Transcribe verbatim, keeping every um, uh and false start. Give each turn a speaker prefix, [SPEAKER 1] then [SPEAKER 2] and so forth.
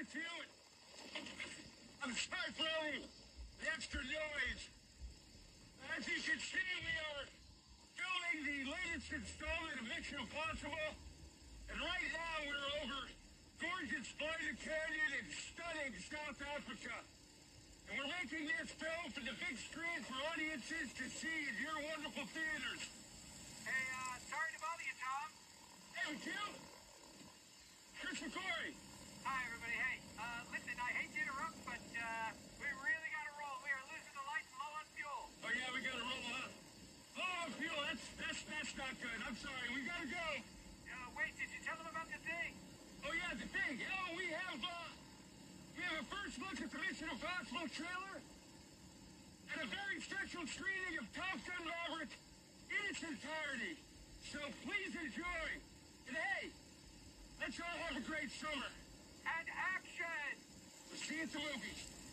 [SPEAKER 1] with you. I'm sorry for all the extra noise. As you can see, we are filming the latest installment of Mission Impossible. And right now we're over gorgeous Spider Canyon in stunning South Africa. And we're making this film for the big screen for audiences to see in your wonderful theaters.
[SPEAKER 2] Hey, uh, sorry to bother you, Tom.
[SPEAKER 1] Hey, with you? Chris McCoy.
[SPEAKER 2] Hi, everybody. Hey, uh, listen, I hate to interrupt, but, uh, we really gotta roll. We are losing the lights low on fuel.
[SPEAKER 1] Oh, yeah, we gotta roll up. Low on fuel, that's, that's, that's not good. I'm sorry, we gotta go.
[SPEAKER 2] Uh, wait, did you tell them about the thing?
[SPEAKER 1] Oh, yeah, the thing. Oh, we have, uh, we have a first look at the Mission Impossible trailer and a very special screening of Top Gun Maverick in its entirety. So please enjoy. And hey, let's all have a great summer.
[SPEAKER 2] And action!
[SPEAKER 1] We'll see you at the movies.